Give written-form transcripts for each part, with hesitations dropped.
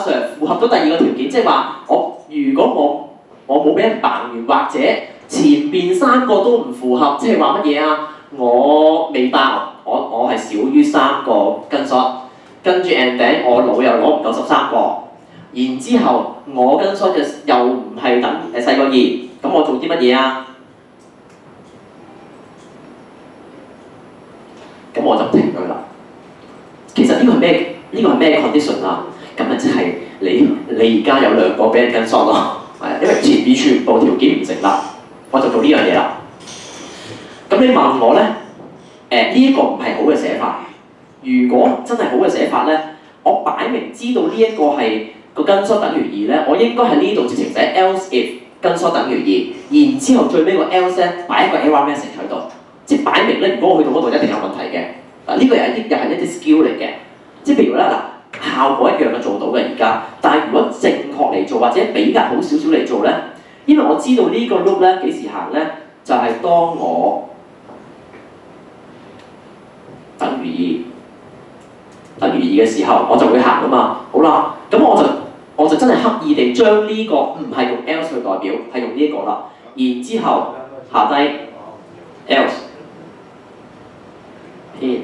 Sir 符合到第二個條件，即係話如果我冇俾人扮完，或者前邊3個都唔符合，即係話乜嘢啊？我未爆，我係少於3個跟 shot， 跟住 and then 我腦又攞唔到13個，然之後我跟 shot 嘅又唔係等細過2，咁我做啲乜嘢啊？咁我就停佢啦。其實呢個係咩？呢個係咩 condition 啊？咁咪即係你而家有2個俾人跟 shot 咯，係因為前面全部條件唔成立，我就做呢樣嘢啦。咁你問我咧，呢一個唔係好嘅寫法。如果真係好嘅寫法咧，我擺明知道呢一個係個跟 shot 等於2咧，我應該喺呢度直情寫 else if 跟 shot 等於2，然之後最尾個 else 咧擺一個 error message 喺度，即係擺明咧，如果我去到嗰度一定有問題嘅。嗱，呢個又係一啲 skill 嚟嘅，即係譬如咧嗱，效果一樣嘅做到嘅而家，但係如果正確嚟做或者比較好少少嚟做咧，因為我知道呢個 loop 咧幾時行咧，就係當我等於2嘅時候，我就會行啊嘛。好啦，咁我就真係刻意地將呢個唔係用 else 去代表，係用呢一個啦。然之後下低 else in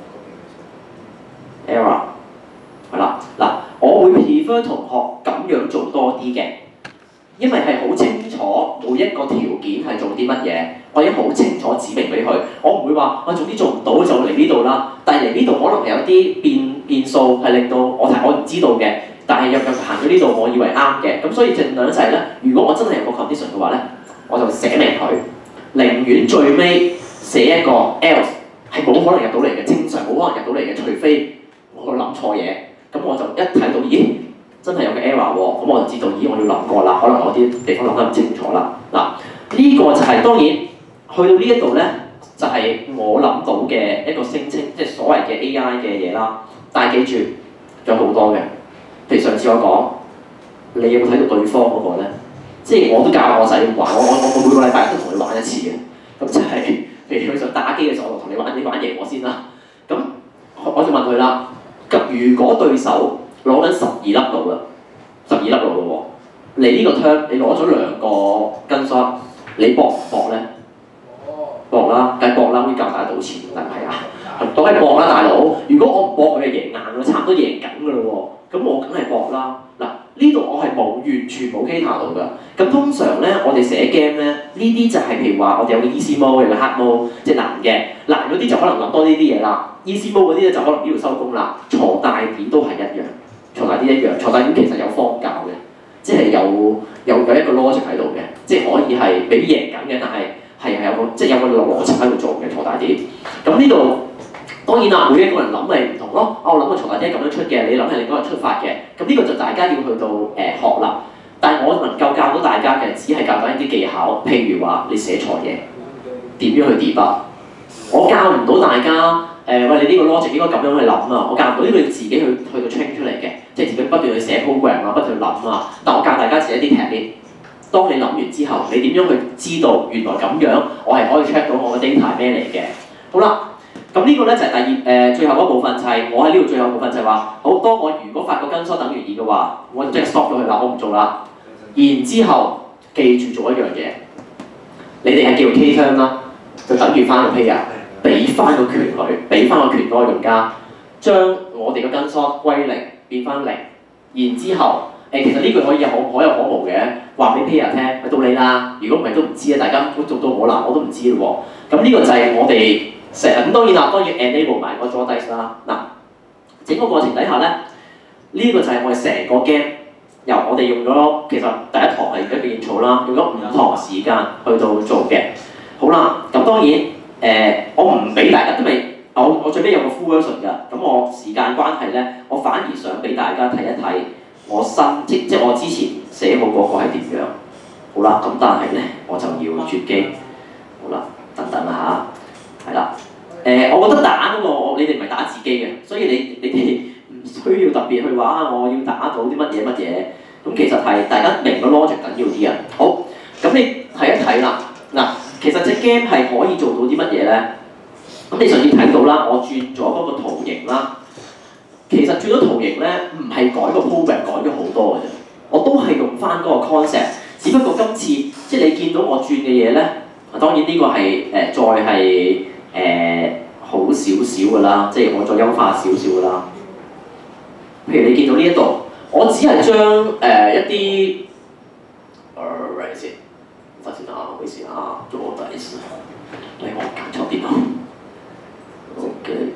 error 係啦。嗱，我會 prefer 同學咁樣做多啲嘅，因為係好清楚每一個條件係做啲乜嘢，我已經好清楚指明俾佢。我唔會話我總之做唔到就嚟呢度啦。但係嚟呢度可能係有啲變數係令到我唔知道嘅，但係又行咗呢度，我以為啱嘅。咁所以盡量就係咧，如果我真係有個 condition 嘅話咧，我就寫明佢，寧願最尾寫一個 else 係冇可能入到嚟嘅，正常冇可能入到嚟嘅，除非我諗錯嘢。咁我就一睇到，咦，真係有個 error 喎，咁我就知道，咦，我要諗過啦，可能我啲地方諗得唔清楚啦。嗱，呢個就係當然去到呢一度咧，就係我諗到嘅一個聲稱，即係所謂嘅 AI 嘅嘢啦。但係記住，仲有好多嘅，譬如上次我講，你有冇睇到對方嗰個咧？即係我都教我仔玩，我每個禮拜都同佢玩一次嘅。咁即係，譬如佢想打機嘅時候，我同你玩贏我先啦。咁我就問佢啦。咁如果對手攞緊12粒路啦，12粒路咯喎，你呢個 turn 你攞咗2個跟 shot， 你搏唔搏咧？搏啦，梗係搏啦，好似教大家賭錢，但係啊，當係搏啦，大佬。如果我唔搏，佢就贏硬㗎，差唔多贏緊㗎咯喎，咁我梗係搏啦。嗱，呢度我係完全冇 cater 到㗎。咁通常咧，我哋寫 game 咧，呢啲就係譬如話，我哋有個 easy mode，有個 hard mode，即係難嘅。難嗰啲就可能諗多呢啲嘢啦。easy mode 嗰啲咧就可能呢度收工啦。鋤大點都係一樣，鋤大點一樣，鋤大點其實有方教嘅，即係有一個 logic 喺度嘅，即係可以係俾贏緊嘅，但係有個即係有個邏輯喺度做嘅鋤大點。咁呢度當然啦，每一個人諗係唔同咯。我諗個鋤大點係咁樣出嘅，你諗係另一個出法嘅。咁呢個就大家要去到學啦。但係我能夠教到大家嘅，只係教緊一啲技巧，譬如話你寫錯嘢點樣去 debug。我教唔到大家。喂，你呢個 logic 應該咁樣去諗啊！我教唔到呢個要自己去到 train 出嚟嘅，即係自己不斷去寫 program 啊，不斷去諗啊。但我教大家寫一啲 technique。當你諗完之後，你點樣去知道原來咁樣，我係可以 check 到我嘅 data 係咩嚟嘅？好啦，咁呢個咧就係最後嗰部分，就係我喺呢度最後部分就係話，好，當我如果發個跟 shot 等於2嘅話，我就即係 stop 咗佢啦，我唔做啦。然之後記住做一樣嘢，你哋係叫 K turn 啦，就等於翻個 player。俾翻個權佢，俾翻個權嗰個用家，將我哋嘅跟 shot 歸0變翻0，然之後其實呢句可以可有可無嘅，話俾 player 聽，咪到你啦。如果唔係都唔知啊，大家都做到我啦，我都唔知咯喎。咁呢個就係我哋咁當然啦，當然 enable 埋個 draw dice 啦。嗱，整個過程底下咧，呢個就係我哋成個 game 由我哋用咗其實第一堂係一個演草啦，用咗5堂時間去到做嘅。好啦，咁當然。我唔俾大家，因為我最尾有個 full version 㗎，咁我時間關係咧，我反而想俾大家睇一睇我即我之前寫好嗰個係點樣。好啦，咁但係咧我就要絕機。好啦，等等啦嚇，係啦。我覺得打嗰個你哋唔係打自己嘅，所以你哋唔需要特別去話我要打到啲乜嘢乜嘢。咁其實係大家明個 logic 緊要啲啊。好，咁你睇一睇啦。嗱。其實隻 game 係可以做到啲乜嘢咧？咁你上次睇到啦，我轉咗嗰個圖形啦。 其實轉咗圖形咧，唔係改個 program 改咗好多嘅啫，我都係用翻嗰個 concept， 只不過今次即係你見到我轉嘅嘢咧，當然呢個係再係好少少㗎啦，即係我再優化少少㗎啦。譬如你見到呢一度，我只係將一啲，right 先，等先啊，唔好意思啊，做我第一次，我揀錯電腦。OK，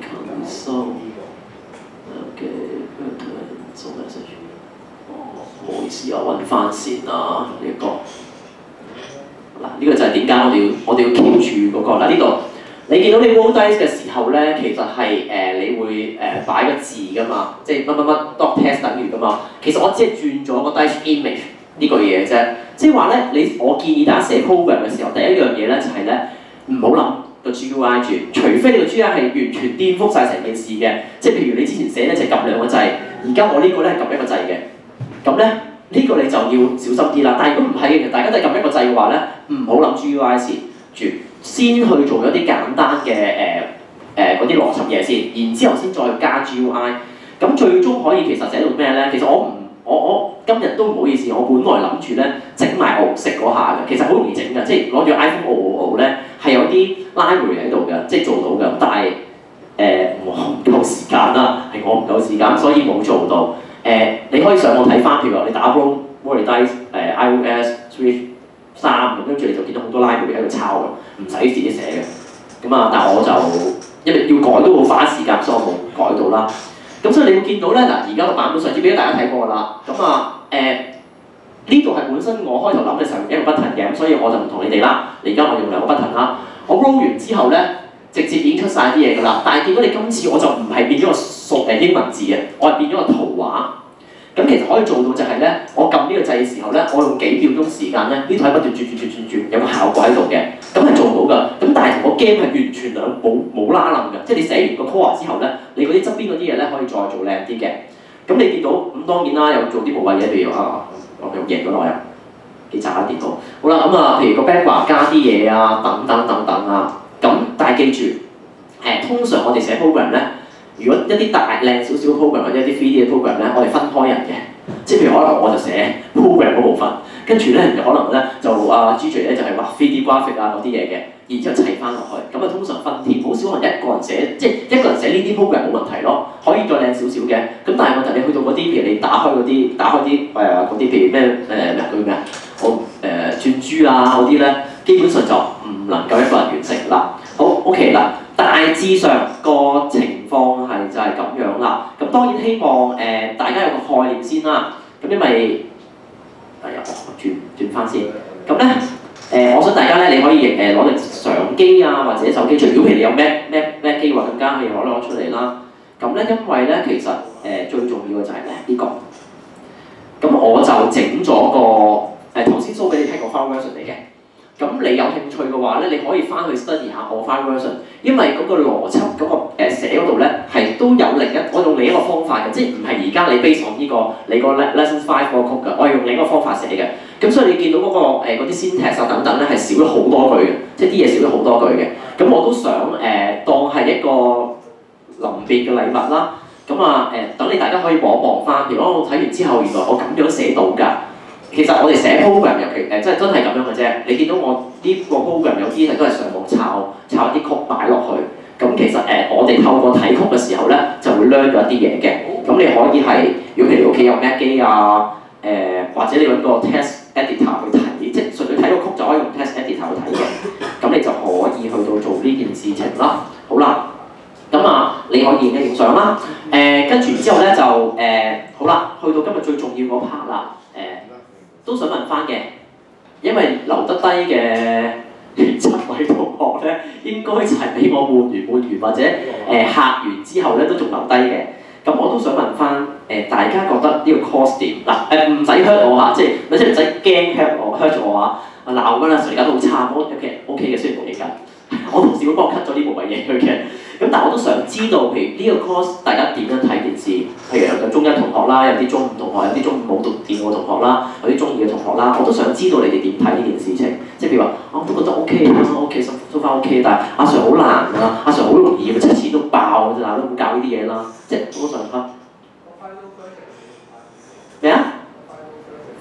console。OK， 做咩先？唔好意思啊，揾翻先啊，呢個。嗱，呢個就係點解我哋要 keep 住嗰個嗱呢度。你見到你 roll dice 嘅時候咧，其實係你會擺個字㗎嘛，即係乜乜乜 dot test 等於㗎嘛。其實我只係轉咗個 dice image 呢個嘢啫，即係話咧，我建議大家寫 program 嘅時候，第一樣嘢咧就係咧唔好諗個 GUI 住，除非你個 GUI 係完全顛覆晒成件事嘅，即係譬如你之前寫咧就撳兩個掣，而家我呢個咧係撳一個掣嘅，咁咧呢個你就要小心啲啦。但係如果唔係嘅，其實大家都係撳一個掣嘅話咧，唔好諗 GUI 先住。先去做一啲簡單嘅嗰啲邏輯嘢先，然之後先再加 GUI。咁最終可以其實寫到咩咧？其實我今日都唔好意思，我本來諗住咧整埋奧式嗰下嘅，其實好容易整嘅，即係攞住 iPhone 5咧係有啲 library 喺度嘅，即係做到嘅。但係我唔夠時間啦，係我唔夠時間，所以冇做到。你可以上網睇翻，譬如話你打 roll dice iOS Switch 3咁，跟住你就見到好多 library 喺度抄嘅，唔使自己寫嘅。咁啊，但係我就因為要改都好花時間，所以我冇改到啦。咁所以你會見到咧，嗱，而家個版本上次俾咗大家睇過啦。咁啊呢度係本身我開頭諗嘅時候用一個 button 嘅，咁所以我就唔同你哋啦。而家我用兩個 button 啦。我 roll 完之後咧，直接已經出晒啲嘢㗎啦。但係見到你今次我就唔係變咗個英文字嘅，我係變咗個圖畫。咁其實可以做到就係咧，我撳呢個掣嘅時候咧，我用幾秒鐘時間咧，呢度係不斷轉，有個效果喺度嘅，咁係做到㗎。咁但係同個 game 係完全冇拉楞㗎，即係你寫完個 core 之後咧，你嗰啲側邊嗰啲嘢咧可以再做靚啲嘅。咁你見到咁當然啦，又做啲無謂嘢，譬如我用贏咗落去，幾渣電腦。好啦，咁啊，譬如個 background 加啲嘢啊，等等啊。咁但係記住，通常我哋寫 program 咧。如果一啲大靚少少嘅 program 或者一啲 3D 嘅 program 咧，我哋分開人嘅，即係譬如可能我就寫 program 嗰部分，跟住咧人哋可能咧就Gigi 咧就係畫 3D graphic 啊嗰啲嘢嘅，然之後砌翻落去，咁啊通常分貼，好少可能一個人寫，即係一個人寫呢啲 program 冇問題咯，可以再靚少少嘅。咁但係問題你去到嗰啲，譬如你打開啲嗰啲譬如咩叫咩啊，轉珠啊嗰啲咧，基本上就唔能夠一個人完成啦。好 OK 啦。大致上個情況係就係咁樣啦。咁當然希望大家有個概念先啦。咁因為我轉翻先。咁咧我想大家咧你可以攞嚟相機啊或者手機，如果譬如你有 Mac 機嘅話，更加可以攞出嚟啦。咁咧因為咧其實最重要嘅就係呢個。咁我就整咗個頭先 show 俾你聽個 file version 嚟嘅。咁你有興趣嘅話咧，你可以翻去 study 下我 file version， 因為嗰個邏輯嗰個寫嗰度咧係都有我用另一個方法嘅，即係唔係而家你 base on 呢個你個 lesson 5嗰個曲㗎，我係用另一個方法寫嘅。咁所以你見到嗰啲 syntax 啊等等咧係少咗好多句嘅，即係啲嘢少咗好多句嘅。咁我都想當係一個臨別嘅禮物啦。咁等你大家可以望翻，如果我睇完之後原來我咁樣寫到㗎。其實我哋寫 program 尤其真係咁樣嘅啫。你見到我呢個 program 有啲係都係上網抄一啲曲擺落去。咁其實我哋透過睇曲嘅時候咧，就會 learn 咗一啲嘢嘅。咁你可以係，如果譬如你屋企有 Mac 機啊，或者你揾個 test editor 去睇，即係純粹睇個曲就可以用 test editor 去睇嘅。咁你就可以去到做呢件事情啦。好啦，咁你可以影相啦。跟住之後咧就好啦，去到今日最重要嗰 part 啦。都想問翻嘅，因為留得低嘅7位同學咧，應該就係俾我換完或者客完之後咧都仲留低嘅。咁我都想問翻大家覺得呢個 course 點？嗱唔使 hurt 我嚇，即係唔使驚 hurt 我啊！鬧㗎啦，而家都好差，OK 嘅，雖然冇影緊，我同事會幫我 cut 咗啲無謂嘢去嘅。咁但係我都想知道，譬如呢個 course 大家點樣睇件事？譬如有中一同學啦，有啲中五同學，有啲中五冇讀電腦嘅同學啦，有啲中二嘅同學啦，我都想知道你哋點睇呢件事情。即係譬如話，我都覺得 OK 啦，OK 收翻 OK， 但係阿 Sir 好難啊，阿 Sir 好容易嘅，7次都爆㗎咋，都冇教呢啲嘢啦。即係我想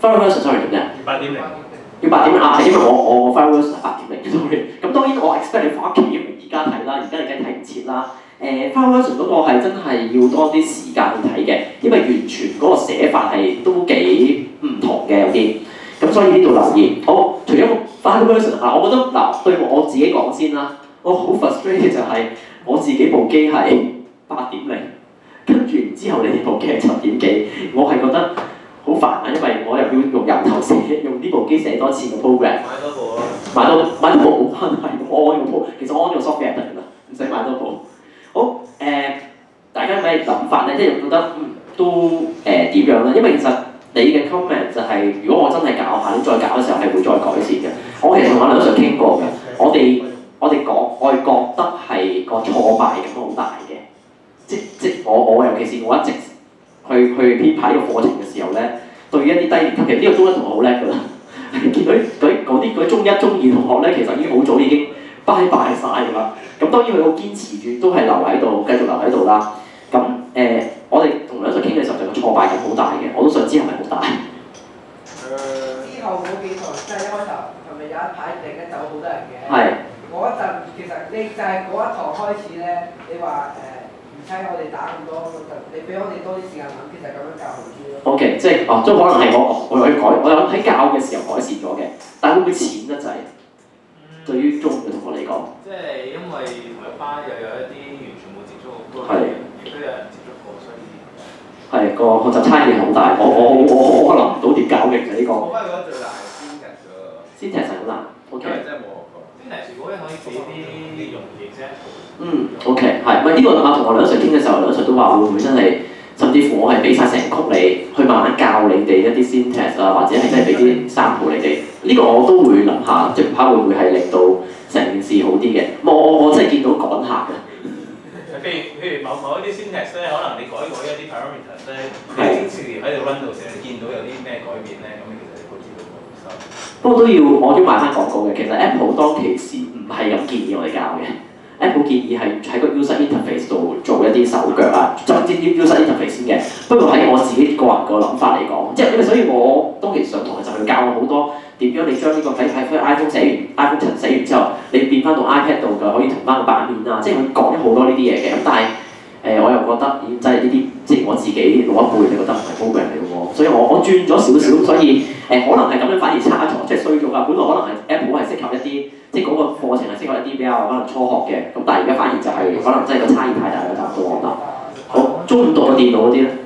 file version sorry 做咩 8.0。 要8.0啊，係因為我 file version 係8.0 sorry。咁當然我 expect 你翻屋企而家睇啦，而家你梗係睇唔切啦。file version 嗰個係真係要多啲時間去睇嘅，因為完全嗰個寫法係都幾唔同嘅有啲。咁所以呢度留意。好，除咗 file version 啊，我覺得嗱對我自己講先啦，我好 frustrated 就係我自己部機係8.0，跟住然之後你哋部機係7.幾，我係覺得好煩啊，因為我又要用由頭寫，用呢部機寫多次個 program。 買多部咯。 買多部冇關係，我安個部，其實我安個 software 得㗎啦，唔使買多部。好大家有咩諗法咧？即係覺得都點樣咧？因為其實你嘅 comment 就係、如果我真係搞下，你再搞嘅時候係會再改善嘅。我其實同阿梁 Sir 傾過嘅，我哋覺得係個挫敗感好大嘅。即我尤其是我一直去編排呢個課程嘅時候咧，對於一啲低年級嘅呢個中一同學好叻㗎啦，見到嗰啲中一中二同學咧，其實已經好早已經拜拜晒㗎啦。咁當然佢好堅持住，都係留喺度，繼續留喺度啦。咁我哋同梁 Sir 傾嘅時候就個挫敗感好大嘅，我都想知係咪好大？ 之後嗰幾堂即係一開頭係咪有一排突然間走好多人嘅？ 係。 嗰一陣其實你就係嗰一堂開始咧，你話唔使我哋打咁多，你俾我哋多啲時間諗，其實咁樣教好啲咯。 OK， 即係都可能係我有改，我有喺教嘅時候改善咗嘅，但係會唔會淺得滯？對於中嘅同學嚟講。 即係因為同一班又有一啲完全冇接觸過，亦都有人接觸過，所以係個學習差異好大，我諗唔到點搞嘅其實呢個。 我反而覺得最難係 syntax 嗰個。 syntax 好難 ，OK。 因為真係冇學過。syntax 如果可以俾啲容易嘅 example。 OK， 係，唔係呢個同我梁 Sir 傾嘅時候，梁 Sir 都話會唔會真係，甚至乎我係俾晒成曲你，去慢慢教你哋一啲 syntax 啊，或者係真係俾啲sample你哋。呢個我都會諗下，即係會唔會係令到成件事好啲嘅？我真係見到趕客嘅。 譬如某一啲 syntax 咧，可能你改一啲 parameters 咧，你之前喺度 run 到時，你見到有啲咩改變咧，咁其實你都知道冇收。 不過我都賣翻廣告嘅，其實 Apple 當其時唔係咁建議我哋教嘅。Apple 建議係喺個 user interface 度做一啲手腳啊，就先 user interface 先嘅。不過喺我自己個人個諗法嚟講，即係因為所以我當其時上堂就係教我好多點樣你將呢個喺 iPhone 寫完 iPhone 7寫完之後，你變翻到 iPad 度嘅可以同翻個版面啊，即係佢講咗好多呢啲嘢嘅。咁但係我又覺得真係呢啲即係我自己老一輩，你覺得唔係 program 嚟嘅喎，所以我轉咗少少，所以可能係咁樣反而差咗，即係衰咗啊！本來可能係 Apple 係適合一啲。即係嗰個課程係適合一啲比較可能初學嘅，咁但係而家反而就係可能真係個差異太大啦，就我覺得。好，中午讀嘅電腦嗰啲咧？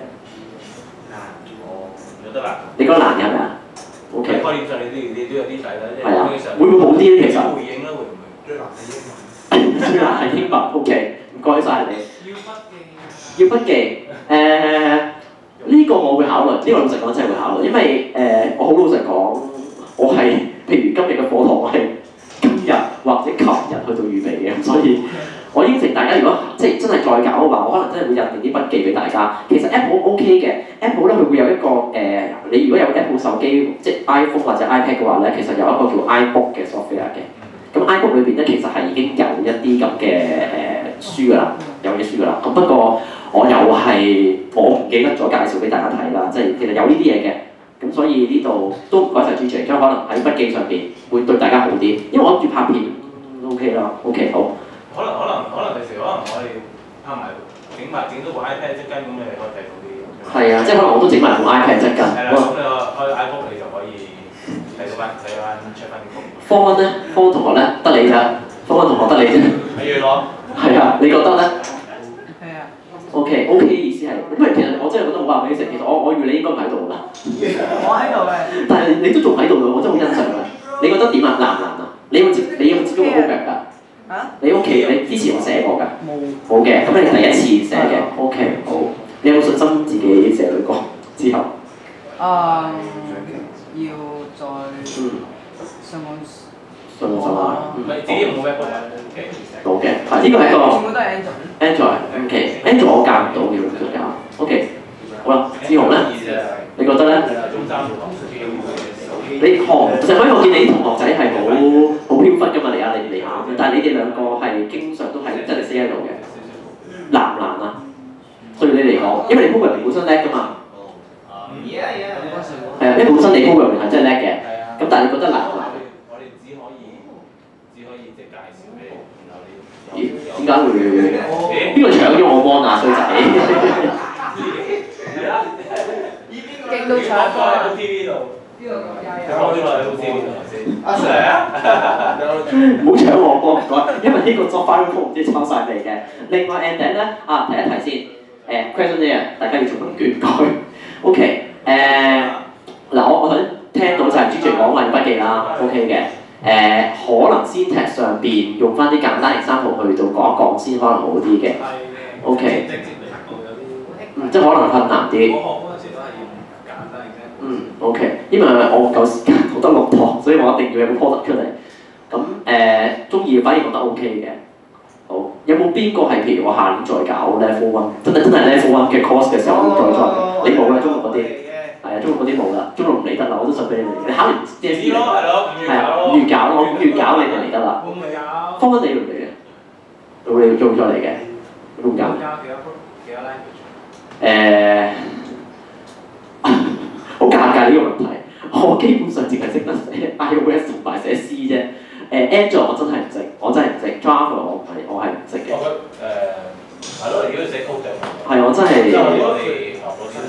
有得難。 你覺得難嘅係咪啊 ？OK。 概念上你都有啲底啦，即係基本上。 會唔會好啲咧？其實。 回應啦，會唔會？最難係英文。 最難係英文 ，OK， 唔該晒你。要筆記。呢個我會考慮，呢個老實講真係會考慮，因為我好老實講，我係譬如今日嘅課堂我係。今日或者琴日去做預備嘅，所以我應承大家，如果即係真係再搞嘅話，我可能真係會印定啲筆記俾大家。其實 Apple OK 嘅 ，Apple 咧佢會有一個你如果有 Apple 手機，即係 iPhone 或者 iPad 嘅話咧，其實有一個叫 iBook 嘅 software 嘅。咁 iBook 裏邊咧，其實係已經有一啲咁嘅書㗎啦，有嘅書㗎啦。咁不過我又係我唔記得咗介紹俾大家睇啦，即係其實有呢啲嘢嘅。咁所以呢度都唔該曬主持人，將可能喺筆記上邊會對大家好啲，因為我諗住拍片，OK 啦 ，OK 好。 可能第時可能我哋拍埋整到部 iPad 質根咁，你哋可以睇到啲。係啊，即係可能我都整埋部 iPad 質根。 係啦，咁你開 iPhone 你就可以睇翻 check 翻啲圖。 方咧，方同學咧得你咋？方同學得你啫。 係咯。 係啊，你覺得咧？ 係啊。 OK 意思係，因為其實我真係覺得好話俾你食，其實我預你應該唔喺度啦。 我喺度嘅。 但係你都仲喺度㗎，我真係好欣賞㗎。你覺得點啊？難唔難啊？你有冇接觸過 program 㗎？你屋企你之前有寫過㗎？冇嘅，咁你第一次寫嘅 ，OK 好。你有冇信心自己寫女歌之後？ 要再上網。 上網唔係自己冇咩辦法冇嘅，呢個係一個。 全部都係 Android，OK，Android 我教唔到嘅，我想教。OK，好啦，志雄咧，你覺得咧？你學，其實可以我見你啲同學仔係好飄忽㗎嘛，嚟下，但係你哋兩個係經常都係真係 stay 喺度嘅，難唔難啊？對你嚟講，因為你 program 本身叻㗎嘛。 係啊，因為本身你 programming 係真係叻嘅， 係啊。 咁但係你覺得難唔難？ 我哋只可以即係介紹你，然後你咦？點解會？邊個搶咗我 mon 啊，衰仔？ 勁到搶喺 TV 度。 呢個咁加油。 講咗落去 TV 度先。 阿 Sir 唔好搶我幫唔該，因為呢個作 file 唔知抄晒未嘅。另外 and then 咧提一提先questionnaire 大家要做問卷唔該。OK 嗱我頭先聽到就係朱傑講話要筆記啦 ，OK 嘅。可能 syntax 上邊用翻啲簡單 example 去到講一講先可能好啲嘅。OK 即係可能困難啲。 我學嗰陣時都係要簡單嘅。 OK， 因為我夠時間，我得6堂，所以我一定要有個 product 出嚟。咁中意反而覺得 OK 嘅。好，有冇邊個係譬如我下年再搞 level 1，真係 level 1嘅 course 嘅時候再做？你冇啦，中六嗰啲。係啊，中六嗰啲冇啦，中六唔理得啦，我都想俾你嚟。你考完 DSE 嚟。係啊，5月搞咯，我5月搞你就嚟得啦。方分你要唔嚟嘅？你做咗嚟嘅，都唔搞。好尷尬呢個問題，我基本上淨係識得寫 iOS 同埋寫 C 啫。Android 我真係唔識，我真係唔識。Java 我係唔識嘅。 我覺得係咯，如果你寫 code 就係我真係。 即係我哋學嗰啲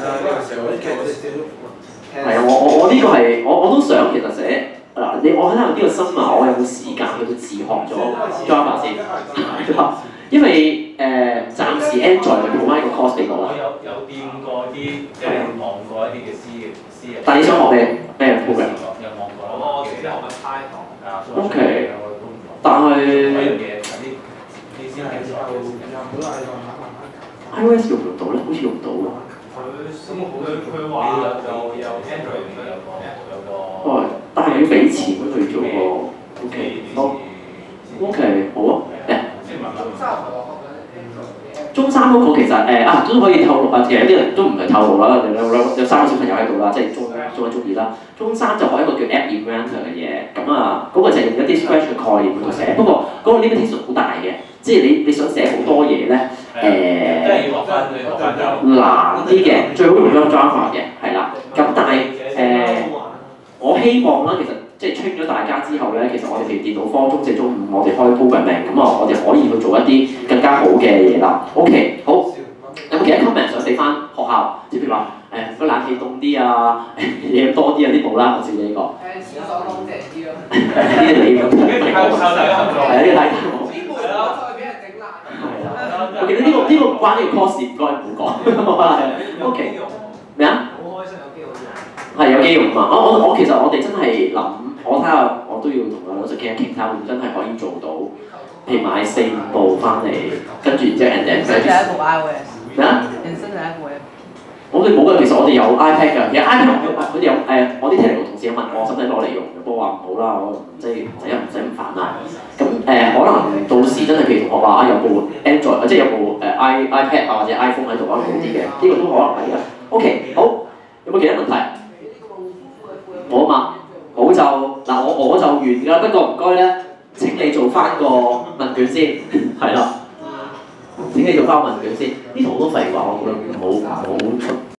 係啊，我呢個係我都想其實寫嗱，我睇下呢個新聞，我有冇時間去到自學咗 Java 先？因為暫時 Android 咪 provide 個 course 俾我啦。 我有掂過啲，即係望過一啲嘅 C 嘅。 但係你想學咩 program？ 有望過。我自己學緊 Python 啊。 OK。但係 iOS 用唔到咧，好似用唔到喎。 佢話有 Android 有個。 哦，但係要俾錢去做個 OK 好 OK 好啊中三嗰個其實都可以透露其實有啲人都唔係透露啦，有3個小朋友喺度啦，即係中一中二啦。中三就學一個叫 App Inventor 嘅嘢，咁嗰個就係用一啲 Scratch 嘅概念去到寫，不過嗰個 limitation 好大嘅，即係你想寫好多嘢咧難啲嘅，最好用咗 Java 嘅，係啦。咁但係我希望啦，其實即係 train 咗大家之後咧，其實我哋譬如電腦科中4、中5，我哋開 programming，咁我哋可以去做一啲更加好嘅嘢啦。OK， 好，有冇其他 comment 想俾翻學校？即係譬如話個冷氣凍啲啊，嘢多啲啊，啲冇啦，我自己呢個。 廁所乾淨啲咯。 呢啲你咁睇我。係啊，呢個睇我。 再俾人整爛。 係啦。我記得呢個唔關呢個 course 唔該唔好講。OK。咩啊？ 好開心有機會用。 係有機用嘛？我其實我哋真係諗，我睇下我都要同個老師傾一傾，睇下會唔會真係可以做到，譬如買4、5部翻嚟，跟住然之後 and 新第一部 iOS。 咩啊？ 人生第一部 app。 我哋冇㗎，其實我哋有 iPad 㗎，其實 iPad 佢哋有我啲 technical 同事有問我使唔使攞嚟用嘅，不過話唔好啦，我即係唔使咁煩啦。咁可能到時真係譬如同學話有部 Android，即係有部iPad 或者 iPhone 喺度可能好啲嘅，呢個都可能係嘅。OK， 好，有冇其他問題？冇啊嘛，好就嗱我就完㗎啦，不過唔該咧，請你做翻個問卷先，係啦。請你做翻個問卷先，呢套好多廢話，我覺得唔好出。